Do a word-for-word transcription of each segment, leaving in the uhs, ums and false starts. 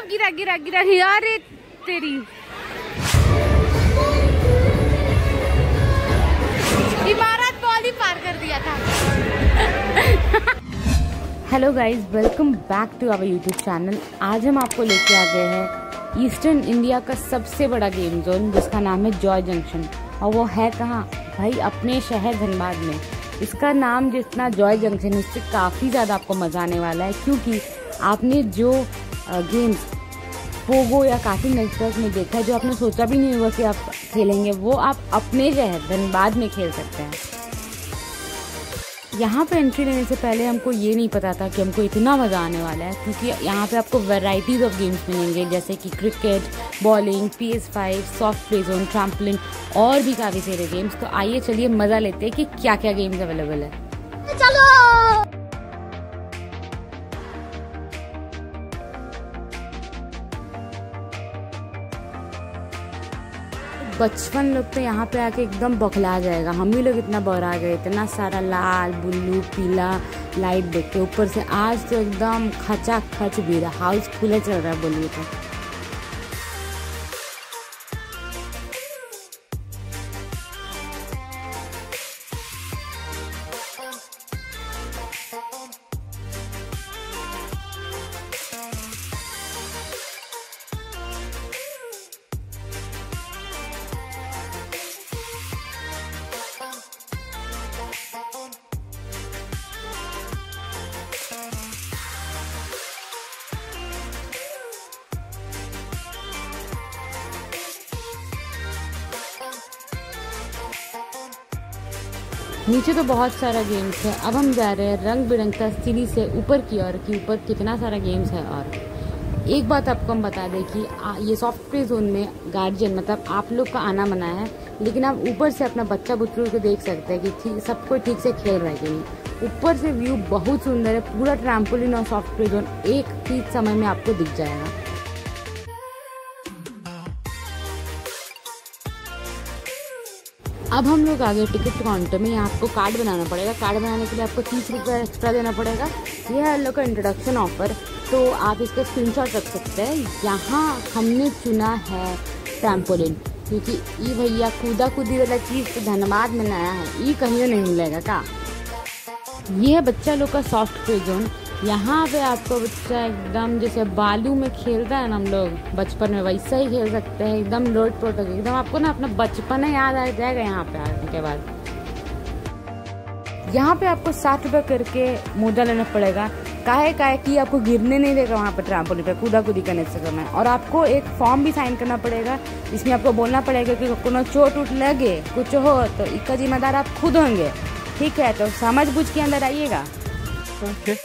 गिरा गिरा गिरा यार तेरी। इमारत बॉल ही पार कर दिया था। Hello guys, welcome back to our YouTube channel. आज हम आपको लेके आ गए हैं ईस्टर्न इंडिया का सबसे बड़ा गेम जोन, जिसका नाम है जॉय जंक्शन। और वो है कहाँ भाई? अपने शहर धनबाद में। इसका नाम जितना जॉय जंक्शन है, इससे काफ़ी ज़्यादा आपको मज़ा आने वाला है, क्योंकि आपने जो गेम्स पोगो या कार्टून नेटवर्क में देखा है, जो आपने सोचा भी नहीं होगा कि आप खेलेंगे, वो आप अपने शहर धनबाद में खेल सकते हैं। यहाँ पे एंट्री लेने से पहले हमको ये नहीं पता था कि हमको इतना मज़ा आने वाला है, क्योंकि यहाँ पे आपको वैरायटीज़ ऑफ गेम्स मिलेंगे, जैसे कि cricket, bowling, P S five, soft play zone, trampoline और भी काफ़ी सारे गेम्स। तो आइए चलिए मज़ा लेते हैं कि क्या क्या गेम्स अवेलेबल है। चलो बचपन लोग तो यहाँ पे आके एकदम बौखला जाएगा। हम ही लोग इतना बौरा गए, इतना सारा लाल ब्लू पीला लाइट देख के। ऊपर से आज तो एकदम खचा खच भी रहा, हाउस फुल चल रहा है बोलिए तो। नीचे तो बहुत सारा गेम्स है। अब हम जा रहे हैं रंग बिरंगा सीढ़ी से ऊपर की ओर, कि ऊपर कितना सारा गेम्स है। और एक बात आपको हम बता दें कि ये सॉफ्ट प्ले जोन में गार्जियन मतलब आप लोग का आना मना है, लेकिन आप ऊपर से अपना बच्चा बुतरू को देख सकते हैं कि ठीक सब कोई ठीक से खेल रहा है कि नहीं। ऊपर से व्यू बहुत सुंदर है, पूरा ट्रैम्पोलिन और सॉफ्ट प्ले जोन एक ही समय में आपको दिख जाएगा। अब हम लोग आ गए टिकट काउंटर में। यहाँ आपको कार्ड बनाना पड़ेगा। कार्ड बनाने के लिए आपको तीस रुपये एक्स्ट्रा देना पड़ेगा। यह है लोग का इंट्रोडक्शन ऑफर, तो आप इसका स्क्रीनशॉट रख सकते हैं। यहाँ हमने चुना है ट्रैम्पोलिन, क्योंकि ये भैया कूदा कूदी वाला चीज़ तो धनबाद में नया है, ये कहीं नहीं मिलेगा का। ये है बच्चा लोग का सॉफ्ट प्ले जोन। यहाँ पे आपको बच्चा एकदम जैसे बालू में खेलता है ना हम लोग बचपन में, वैसा ही खेल सकते हैं। एकदम लोट पोट एकदम आपको ना अपना बचपन याद आ जाएगा यहाँ पे आने के बाद। यहाँ पे आपको साठ रुपये करके मुद्दा लेना पड़ेगा। काहे काहे कि आपको गिरने नहीं देगा वहाँ पे ट्रैम्पोलिन पे कूदा कूदी करने से समय। और आपको एक फॉर्म भी साइन करना पड़ेगा, जिसमें आपको बोलना पड़ेगा कि कोनो चोट उठ लगे कुछ हो तो इसका जिम्मेदार आप खुद होंगे, ठीक है? तो समझ बूझ के अंदर आइएगा। okay.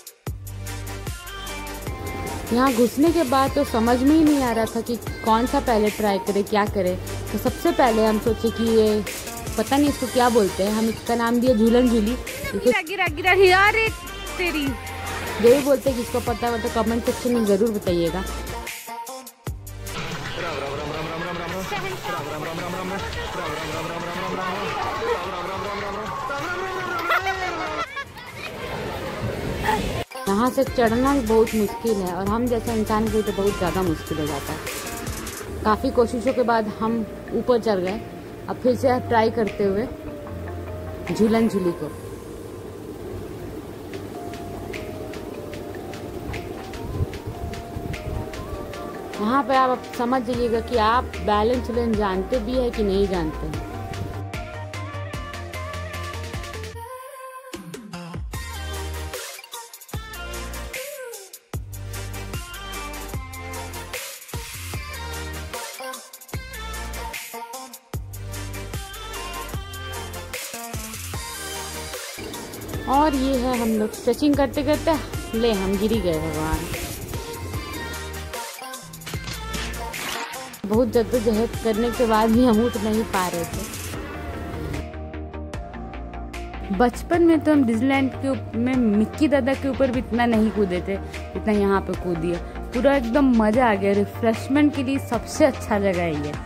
यहाँ घुसने के बाद तो समझ में ही नहीं आ रहा था कि कौन सा पहले ट्राई करे, क्या करे। तो सबसे पहले हम सोचे कि ये पता नहीं इसको क्या बोलते हैं, हम इसका नाम दिया झूलन झूली। गिरा गिरा गिरा यार तेरी। जो भी बोलते हैं, किसको पता हो तो कमेंट सेक्शन में ज़रूर बताइएगा। यहाँ से चढ़ना भी बहुत मुश्किल है, और हम जैसे इंसान के लिए तो बहुत ज़्यादा मुश्किल हो जाता है। काफ़ी कोशिशों के बाद हम ऊपर चढ़ गए। अब फिर से ट्राई करते हुए झूलन झूली को। यहाँ पे आप समझ जाइएगा कि आप बैलेंस वैलेंस जानते भी है कि नहीं जानते हैं। और ये है हम लोग स्ट्रेचिंग करते करते ले हम गिरी गए। भगवान, बहुत जद्दोजहद करने के बाद भी हम उठ नहीं पा रहे थे। बचपन में तो हम डिज्नीलैंड के में मिक्की दादा के ऊपर भी इतना नहीं कूदे थे इतना यहाँ पे कूद दिया। पूरा एकदम मजा आ गया। रिफ्रेशमेंट के लिए सबसे अच्छा जगह है ये।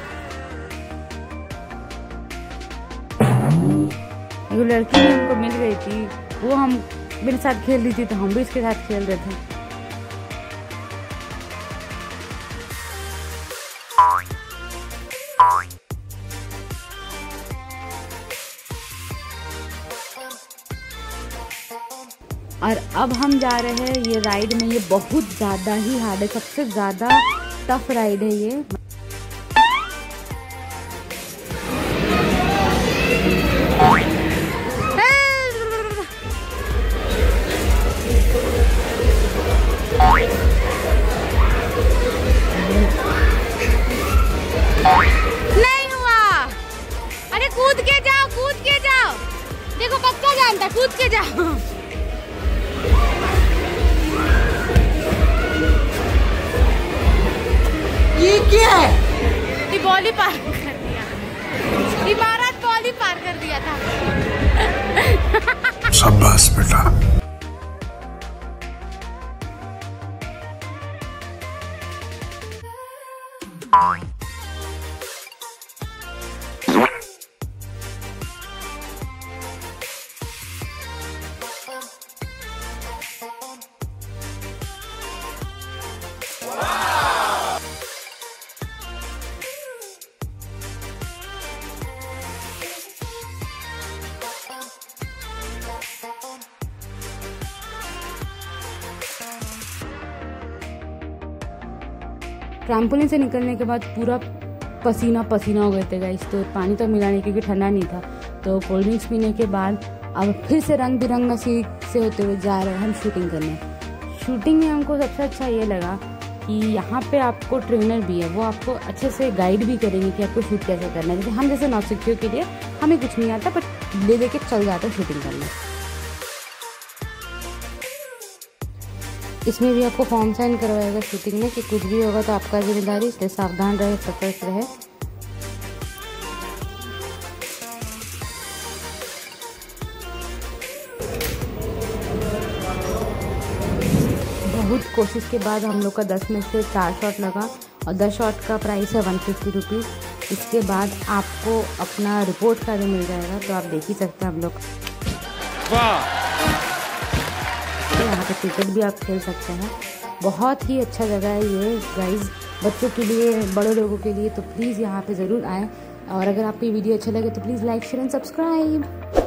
एक लड़की हमको मिल गई थी, वो हम मेरे साथ खेल रही थी, तो हम भी इसके साथ खेल रहे थे। और अब हम जा रहे हैं ये राइड में। ये बहुत ज़्यादा ही हार्ड है, सबसे ज़्यादा टफ राइड है ये। नहीं हुआ, अरे कूद के जाओ, कूद के जाओ, देखो बच्चा जानता, कूद के जाओ। ये क्या है? ये बॉल ही पार कर दिया, इमारत बॉल ही पार कर दिया था। शाबाश बेटा। ट्रैम्पोलिन से निकलने के बाद पूरा पसीना पसीना हो गए थे गाइस, तो पानी तो मिला नहीं क्योंकि ठंडा नहीं था। तो कोल्ड ड्रिंक्स पीने के बाद अब फिर से रंग बिरंगा सीट से होते हुए जा रहे हैं हम शूटिंग करने। शूटिंग में हमको सबसे अच्छा ये लगा कि यहाँ पे आपको ट्रेनर भी है, वो आपको अच्छे से गाइड भी करेंगे कि आपको शूट कैसे करना है। जैसे हम जैसे नौसिखियों के लिए हमें कुछ नहीं आता, बट ले दे के चल जाते हैं शूटिंग करने। इसमें भी आपको फॉर्म साइन करवाएगा शूटिंग में कि कुछ भी होगा तो आपका जिम्मेदारी, इसलिए सावधान रहे, सतर्क रहे। बहुत कोशिश के बाद हम लोग का दस में से चार शॉट लगा और दस शॉट का प्राइस है वन फिफ्टी रुपीज़। इसके बाद आपको अपना रिपोर्ट कार्ड मिल जाएगा, तो आप देख ही सकते हैं हम लोग। यहाँ पे क्रिकेट भी आप खेल सकते हैं। बहुत ही अच्छा जगह है ये गाइज, बच्चों के लिए, बड़े लोगों के लिए। तो प्लीज़ यहाँ पे ज़रूर आएँ। और अगर आपको ये वीडियो अच्छा लगे तो please like share and subscribe.